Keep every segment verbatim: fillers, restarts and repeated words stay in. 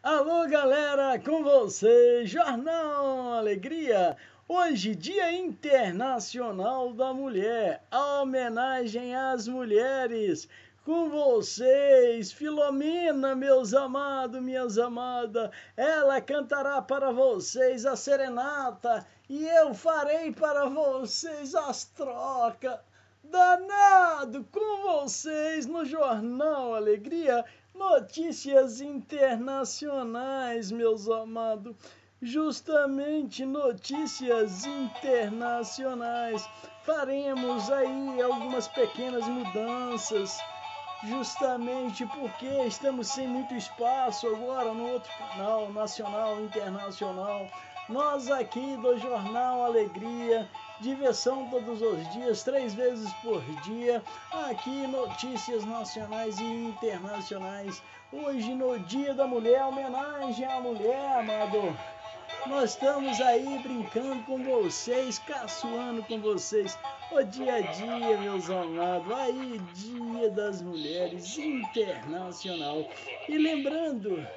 Alô, galera, com vocês, Jornal Alegria. Hoje, Dia Internacional da Mulher, a homenagem às mulheres. Com vocês, Filomena, meus amados, minhas amadas. Ela cantará para vocês a serenata e eu farei para vocês as trocas. Danado com vocês no Jornal Alegria, notícias internacionais, meus amados. Justamente notícias internacionais. Faremos aí algumas pequenas mudanças, justamente porque estamos sem muito espaço agora no outro canal, nacional, internacional. Nós aqui do Jornal Alegria, diversão todos os dias, três vezes por dia, aqui notícias nacionais e internacionais. Hoje no Dia da Mulher, homenagem à mulher, amado. Nós estamos aí brincando com vocês, caçoando com vocês, o dia a dia, meus amados, aí Dia das Mulheres Internacional. E lembrando...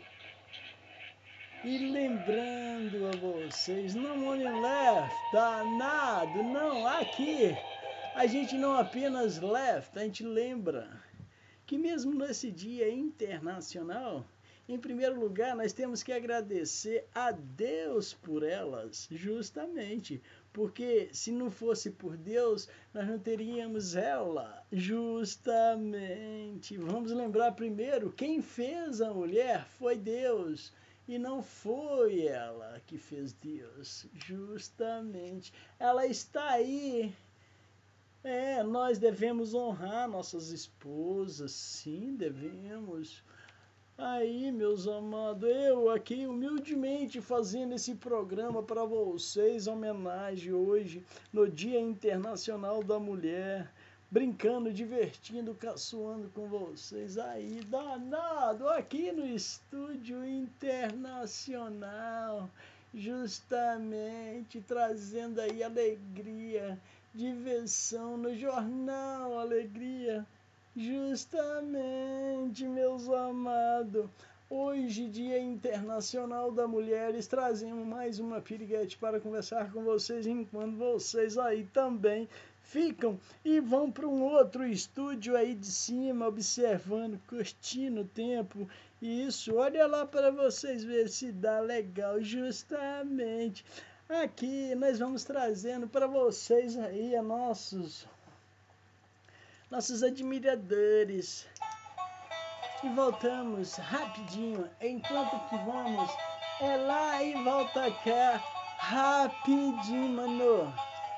E lembrando a vocês, não olhem left, danado, não, aqui a gente não apenas left, a gente lembra que mesmo nesse dia internacional, em primeiro lugar, nós temos que agradecer a Deus por elas, justamente, porque se não fosse por Deus, nós não teríamos ela, justamente. Vamos lembrar primeiro, quem fez a mulher foi Deus. E não foi ela que fez Deus, justamente. Ela está aí. É, nós devemos honrar nossas esposas, sim, devemos. Aí, meus amados, eu aqui humildemente fazendo esse programa para vocês, homenagem hoje, no Dia Internacional da Mulher. Brincando, divertindo, caçoando com vocês aí, danado, aqui no Estúdio Internacional, justamente trazendo aí alegria, diversão no Jornal Alegria, justamente, meus amados. Hoje, Dia Internacional da Mulheres, trazemos mais uma piriguete para conversar com vocês, enquanto vocês aí também ficam e vão para um outro estúdio aí de cima, observando, curtindo o tempo. E isso, olha lá para vocês verem se dá legal, justamente. Aqui nós vamos trazendo para vocês aí a nossos, nossos admiradores. E voltamos rapidinho, enquanto que vamos, é lá e volta cá, rapidinho, mano.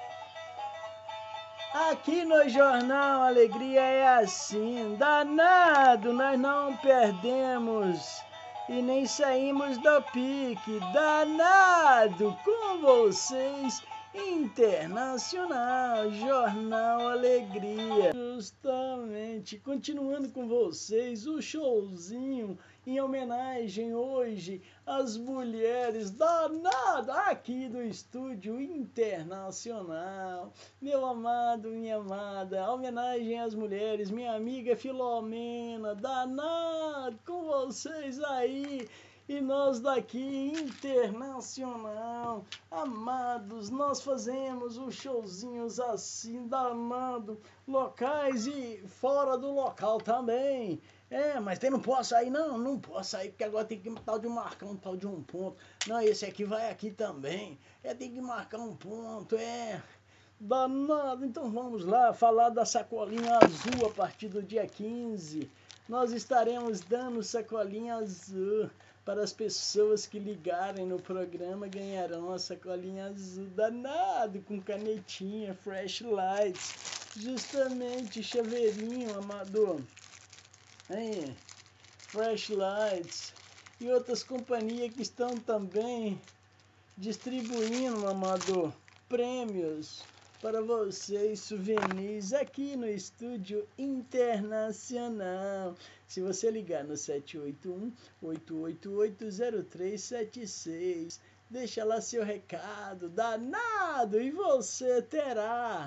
Aqui no Jornal Alegria é assim, danado, nós não perdemos e nem saímos do pique, danado com vocês, Internacional, Jornal Alegria. Justamente, continuando com vocês, o showzinho em homenagem hoje às mulheres, danado, aqui do Estúdio Internacional. Meu amado, minha amada, homenagem às mulheres, minha amiga Filomena, danado com vocês aí. E nós daqui, Internacional, amados, nós fazemos os showzinhos assim, danado, locais e fora do local também. É, mas tem, não posso sair, não, não posso sair, porque agora tem que tal de marcar um tal de um ponto. Não, esse aqui vai aqui também. É, tem que marcar um ponto, é. Danado, então vamos lá falar da sacolinha azul a partir do dia quinze. Nós estaremos dando sacolinha azul para as pessoas que ligarem no programa, ganharão a sacolinha azul, danado, com canetinha, flashlights, justamente chaveirinho, amador. Aí, flashlights e outras companhias que estão também distribuindo, amador, prêmios para vocês, souvenirs, aqui no Estúdio Internacional. Se você ligar no sete oito um, oito oito oito, zero três sete seis, deixa lá seu recado, danado, e você terá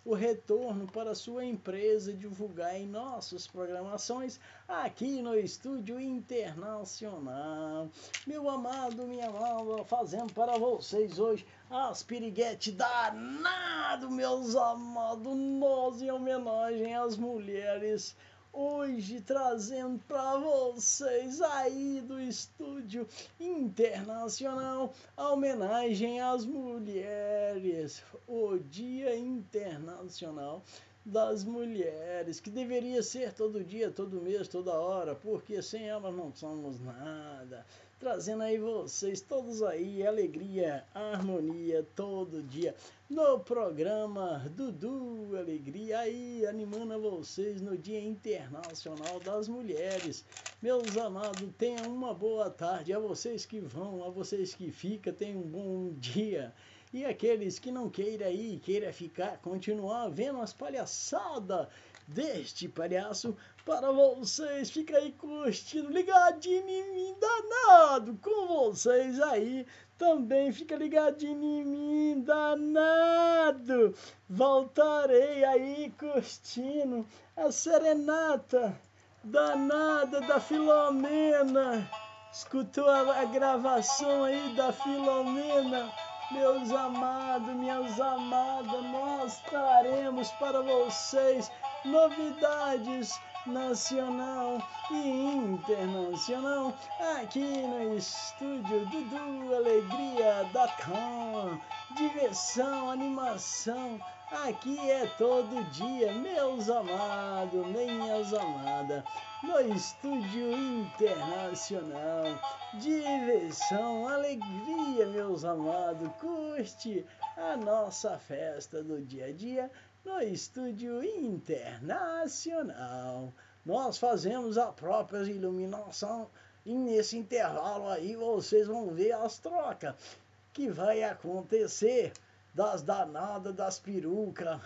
o retorno para sua empresa divulgar em nossas programações aqui no Estúdio Internacional. Meu amado, minha amada, fazendo para vocês hoje as piriguete danado, meus amados, nós em homenagem às mulheres. Hoje trazendo para vocês aí do Estúdio Internacional a homenagem às mulheres, o Dia Internacional das Mulheres, que deveria ser todo dia, todo mês, toda hora, porque sem elas não somos nada. Trazendo aí vocês todos aí, alegria, harmonia, todo dia, no programa Dudu Alegria, aí animando vocês no Dia Internacional das Mulheres. Meus amados, tenham uma boa tarde, a vocês que vão, a vocês que ficam, tenham um bom dia. E aqueles que não queiram ir, queiram ficar, continuar vendo as palhaçadas deste palhaço, para vocês, fica aí curtindo, ligadinho em mim, danado, com vocês aí, também fica ligadinho em mim, danado, voltarei aí curtindo a serenata danada da Filomena, escutou a, a gravação aí da Filomena? Meus amados, minhas amadas, nós traremos para vocês novidades nacional e internacional aqui no Estúdio Dudu Alegria da Com. Diversão, animação, aqui é todo dia, meus amados, minhas amadas, no Estúdio Internacional. Diversão, alegria, meus amados, curte a nossa festa do dia a dia no Estúdio Internacional. Nós fazemos a própria iluminação e nesse intervalo aí vocês vão ver as trocas que vai acontecer das danadas das perucas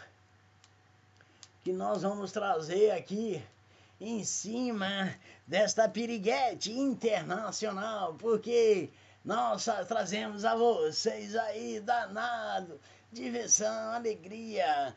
que nós vamos trazer aqui em cima desta piriguete internacional, porque nós trazemos a vocês aí danado, diversão, alegria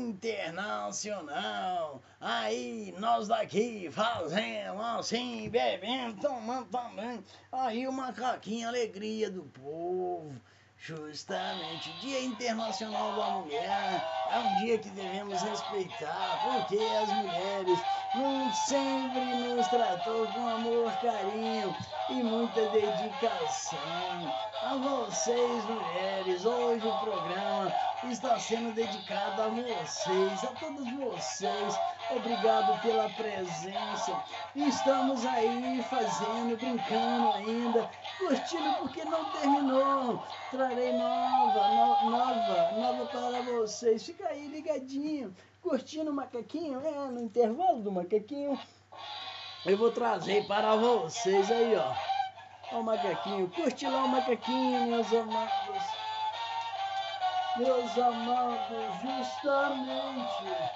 internacional. Aí nós daqui fazendo assim, bebendo, tomando também. Aí o macaquinho, alegria do povo. Justamente, Dia Internacional da Mulher é um dia que devemos respeitar, porque as mulheres não sempre nos tratou com amor, carinho e muita dedicação. A vocês, mulheres, hoje o programa está sendo dedicado a vocês, a todos vocês. Obrigado pela presença. Estamos aí fazendo, brincando ainda, curtindo porque não terminou. Trarei nova, no, nova, nova para vocês. Fica aí ligadinho, curtindo o macaquinho, é, no intervalo do macaquinho. Eu vou trazer para vocês aí, ó. Ó o macaquinho, curte lá o macaquinho, meus amados. Meus amados, justamente.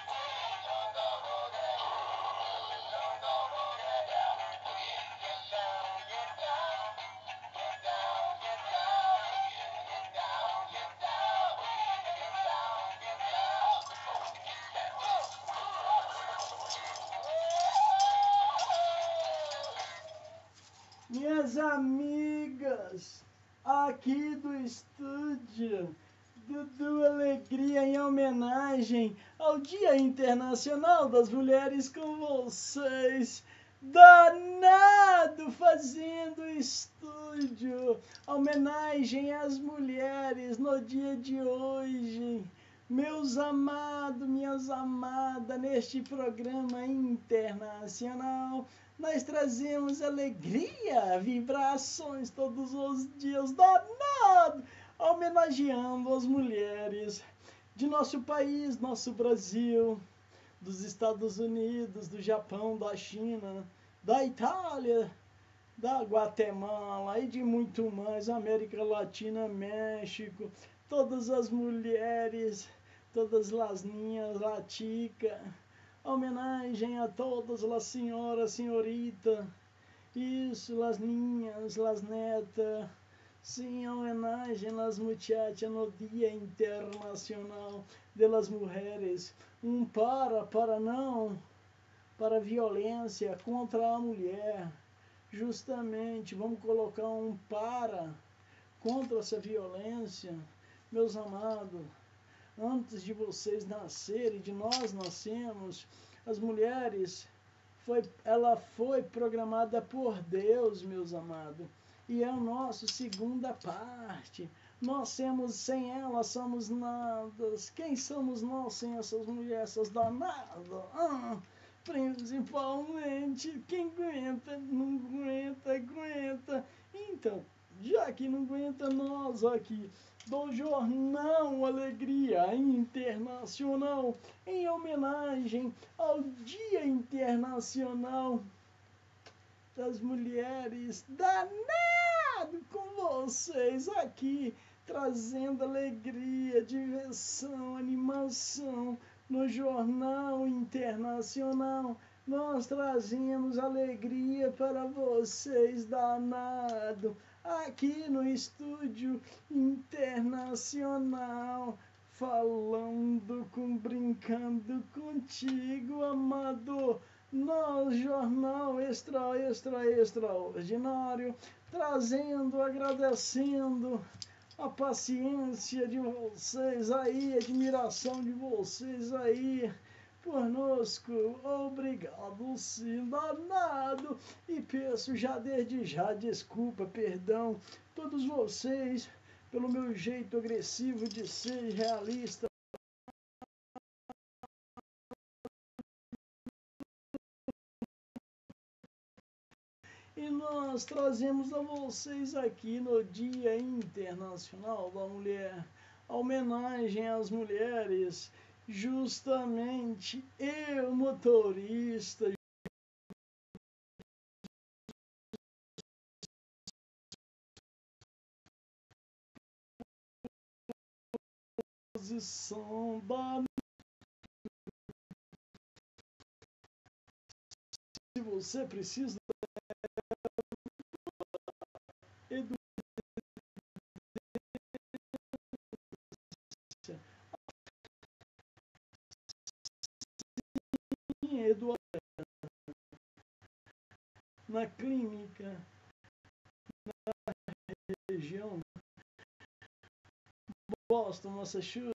Minhas amigas, aqui do estúdio Dudu Alegria, em homenagem ao Dia Internacional das Mulheres, com vocês, danado, fazendo estúdio, homenagem às mulheres no dia de hoje. Meus amados, minhas amadas, neste programa internacional, nós trazemos alegria, vibrações todos os dias, danado, homenageando as mulheres de nosso país, nosso Brasil, dos Estados Unidos, do Japão, da China, da Itália, da Guatemala e de muito mais, América Latina, México, todas as mulheres, todas as ninhas, latica, homenagem a todas as senhoras, senhorita, isso, as ninhas, as netas, sim, homenagem às muchachas no Dia Internacional das mulheres, um para, para não, para a violência contra a mulher. Justamente, vamos colocar um para contra essa violência. Meus amados, antes de vocês nascerem, de nós nascemos, as mulheres, foi, ela foi programada por Deus, meus amados, e é a nossa segunda parte. Nós temos, sem ela, somos nada. Quem somos nós sem essas mulheres, essas danadas? Ah, principalmente, quem aguenta, não aguenta, aguenta. Então, já que não aguenta, nós aqui do Jornal Alegria Internacional, em homenagem ao Dia Internacional das Mulheres, danado com vocês aqui, trazendo alegria, diversão, animação no Jornal Internacional. Nós trazemos alegria para vocês, danado, aqui no Estúdio Internacional, falando com, brincando contigo, amado, no Jornal Extra, Extra, Extraordinário, trazendo, agradecendo a paciência de vocês aí, a admiração de vocês aí, conosco. Obrigado, sim, danado. E peço já desde já desculpa, perdão, todos vocês, pelo meu jeito agressivo de ser realista. E nós trazemos a vocês aqui no Dia Internacional da Mulher, a homenagem às mulheres. Justamente eu, motorista, posição da... Se você precisa educar, educar na clínica, na região Boston, Massachusetts,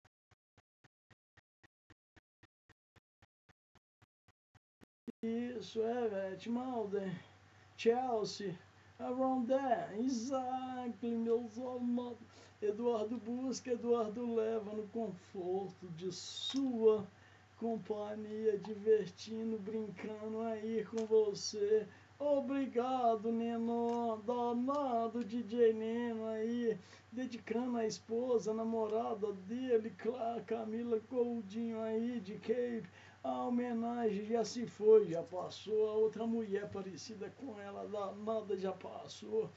isso é, Vet Malden, Chelsea, around there, exactly, meus amados. Eduardo busca, Eduardo leva no conforto de sua companhia, divertindo, brincando aí com você. Obrigado, Neno, danado D J Neno aí, dedicando a esposa, a namorada dele, claro, Camila Coutinho aí, de Cape. A homenagem já se foi, já passou, a outra mulher parecida com ela, danada, já passou.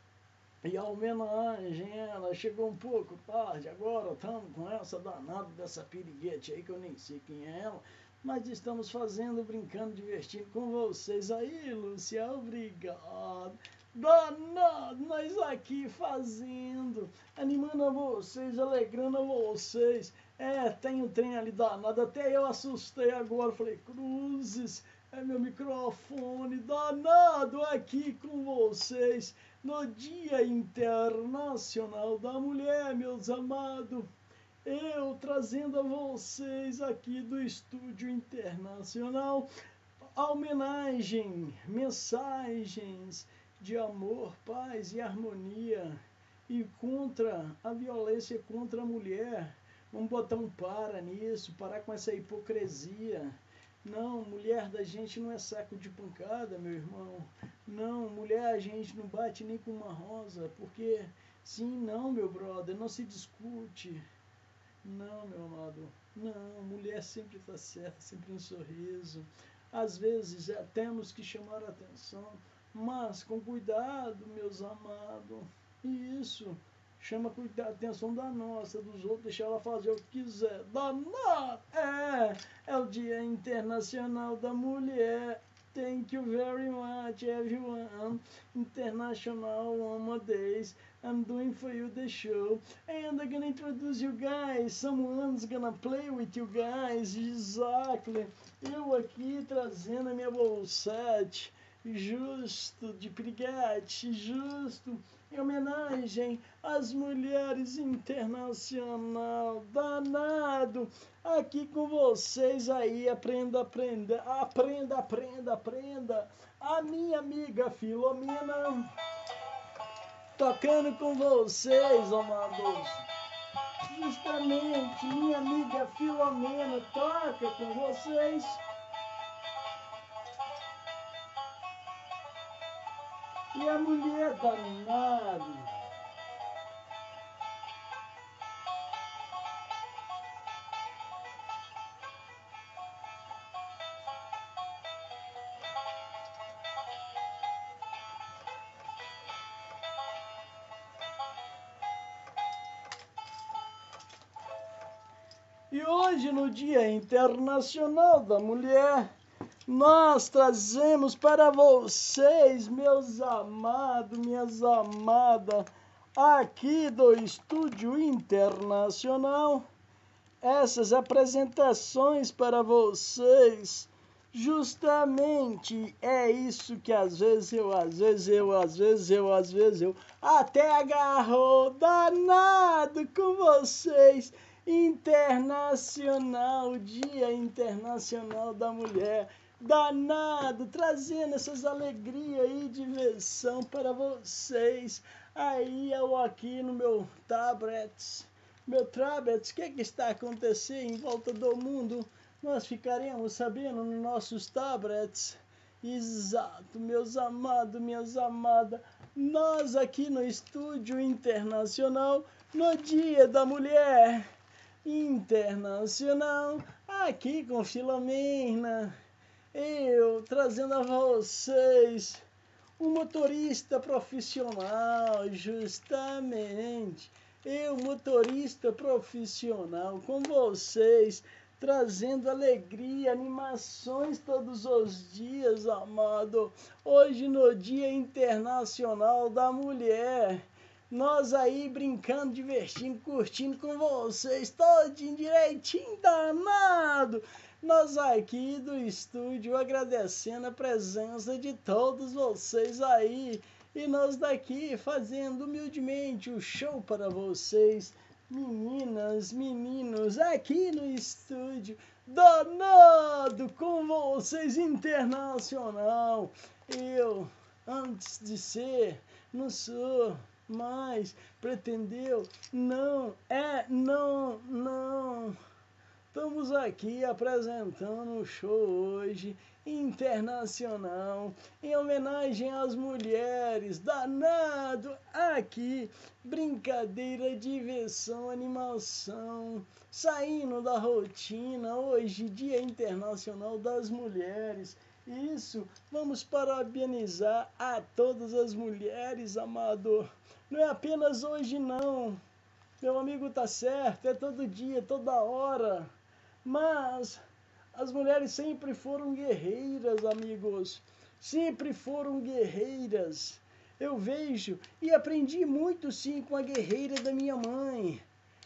E a homenagem, ela chegou um pouco tarde, agora estamos com essa danada dessa piriguete aí, que eu nem sei quem é ela, mas estamos fazendo, brincando, divertindo com vocês aí, Lúcia, obrigado. Danado, nós aqui fazendo, animando a vocês, alegrando a vocês. É, tem um trem ali danado, até eu assustei agora, falei, cruzes, é meu microfone, danado aqui com vocês, no Dia Internacional da Mulher, meus amados. Eu trazendo a vocês aqui do Estúdio Internacional a homenagem, mensagens de amor, paz e harmonia e contra a violência contra a mulher. Vamos botar um para nisso, parar com essa hipocrisia. Não, mulher da gente não é saco de pancada, meu irmão. Não, mulher a gente não bate nem com uma rosa, porque sim, não, meu brother, não se discute. Não, meu amado, não, mulher sempre está certa, sempre um sorriso. Às vezes já temos que chamar a atenção, mas com cuidado, meus amados. Isso, chama a atenção da nossa, dos outros, deixa ela fazer o que quiser. Danado! É, é o Dia Internacional da Mulher. Thank you very much, everyone. International Woman Days. I'm doing for you the show. And I'm gonna introduce you guys. Someone's gonna play with you guys. Exactly. Eu aqui trazendo a minha bolsete. Justo de piriguete. Justo. Em homenagem às mulheres internacional. Danado. Aqui com vocês aí, aprenda, aprenda, aprenda, aprenda, aprenda. A minha amiga Filomena, tocando com vocês, amados. Justamente, minha amiga Filomena toca com vocês. E a mulher danada. E hoje, no Dia Internacional da Mulher, nós trazemos para vocês, meus amados, minhas amadas, aqui do Estúdio Internacional, essas apresentações para vocês. Justamente é isso que às vezes eu, às vezes eu, às vezes eu, às vezes eu, até agarrou danado com vocês. Internacional, Dia Internacional da Mulher, danado, trazendo essas alegrias e diversão para vocês. Aí eu aqui no meu tablet, meu tablet, o que, que está acontecendo em volta do mundo? Nós ficaremos sabendo nos nossos tablets. Exato, meus amados, minhas amadas, nós aqui no Estúdio Internacional, no Dia da Mulher Internacional, aqui com Filomena, eu trazendo a vocês um motorista profissional, justamente, eu motorista profissional com vocês, trazendo alegria, animações todos os dias, amado, hoje no Dia Internacional da Mulher. Nós aí brincando, divertindo, curtindo com vocês, todinho direitinho, danado. Nós aqui do estúdio agradecendo a presença de todos vocês aí. E nós daqui fazendo humildemente o show para vocês, meninas, meninos, aqui no estúdio, danado com vocês, internacional. Eu, antes de ser, não sou, mas pretendeu, não, é, não, não. Estamos aqui apresentando o show hoje, internacional, em homenagem às mulheres, danado, aqui, brincadeira, diversão, animação, saindo da rotina, hoje, Dia Internacional das Mulheres. Isso, vamos parabenizar a todas as mulheres, amado. Não é apenas hoje, não. Meu amigo tá certo, é todo dia, toda hora. Mas as mulheres sempre foram guerreiras, amigos. Sempre foram guerreiras. Eu vejo e aprendi muito, sim, com a guerreira da minha mãe.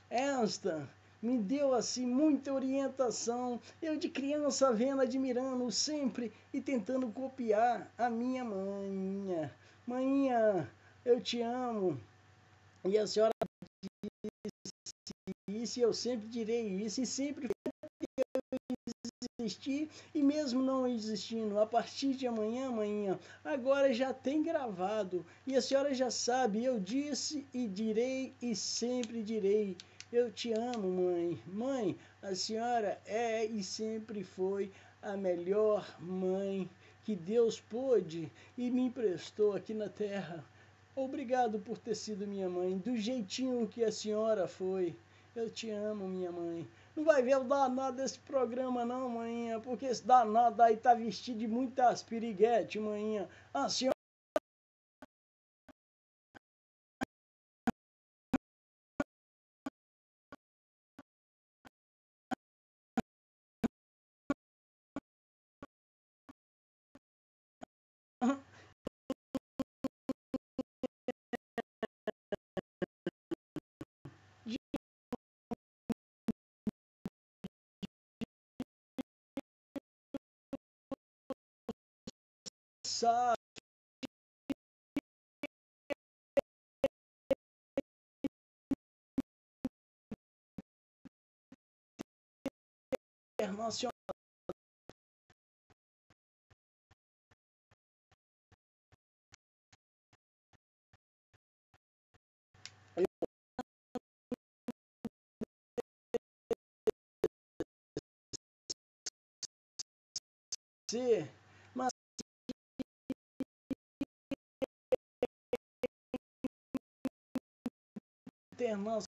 Esta me deu, assim, muita orientação. Eu de criança vendo, admirando sempre e tentando copiar a minha mãe. Mãinha, eu te amo. E a senhora disse isso, e eu sempre direi isso, e sempre existir, e mesmo não existindo, a partir de amanhã, amanhã, agora já tem gravado, e a senhora já sabe, eu disse e direi e sempre direi, eu te amo, mãe. Mãe, a senhora é e sempre foi a melhor mãe que Deus pôde e me emprestou aqui na terra. Obrigado por ter sido minha mãe, do jeitinho que a senhora foi. Eu te amo, minha mãe. Não vai ver o danado desse programa não, manhinha, porque esse danado aí tá vestido de muitas piriguete, manhinha. A senhora sabe, internacional. Mas internacional,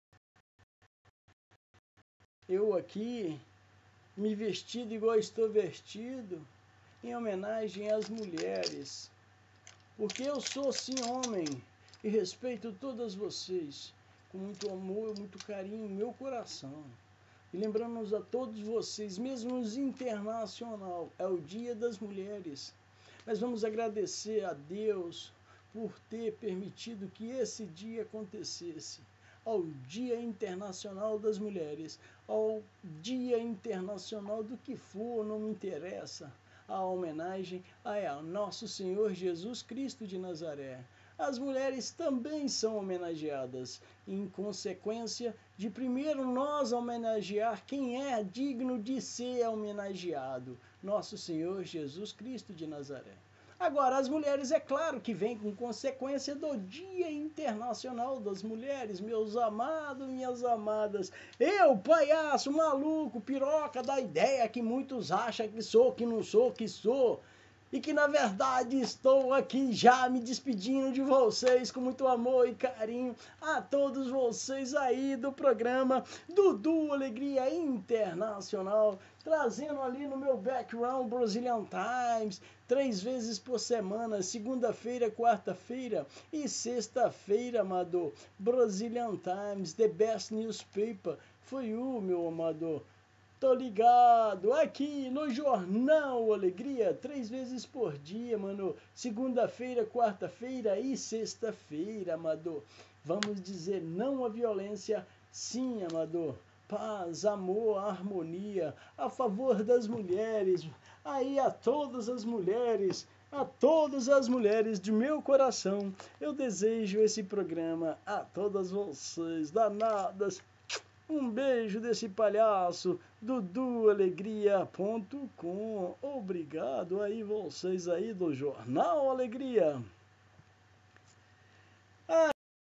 eu aqui me vestido igual estou vestido, em homenagem às mulheres, porque eu sou sim homem e respeito todas vocês com muito amor, muito carinho em meu coração. E lembramos a todos vocês, mesmo os internacional, é o Dia das Mulheres. Mas vamos agradecer a Deus por ter permitido que esse dia acontecesse. Ao Dia Internacional das Mulheres, ao Dia Internacional do que for, não me interessa. A homenagem a nosso Senhor Jesus Cristo de Nazaré. As mulheres também são homenageadas, em consequência de primeiro nós homenagear quem é digno de ser homenageado, nosso Senhor Jesus Cristo de Nazaré. Agora, as mulheres, é claro que vem com consequência do Dia Internacional das Mulheres, meus amados, minhas amadas. Eu, palhaço, maluco, piroca da ideia que muitos acham que sou, que não sou, que sou. E que, na verdade, estou aqui já me despedindo de vocês com muito amor e carinho a todos vocês aí do programa Dudu Alegria Internacional, trazendo ali no meu background Brazilian Times, três vezes por semana, segunda-feira, quarta-feira e sexta-feira, amador. Brazilian Times, the best newspaper for you, meu amador. Tô ligado aqui no Jornal Alegria, três vezes por dia, mano. Segunda-feira, quarta-feira e sexta-feira, amador. Vamos dizer não à violência, sim, amador. Paz, amor, harmonia, a favor das mulheres. Aí a todas as mulheres, a todas as mulheres de meu coração, eu desejo esse programa a todas vocês, danadas. Um beijo desse palhaço, dudu alegria ponto com. Obrigado aí vocês aí do Jornal Alegria.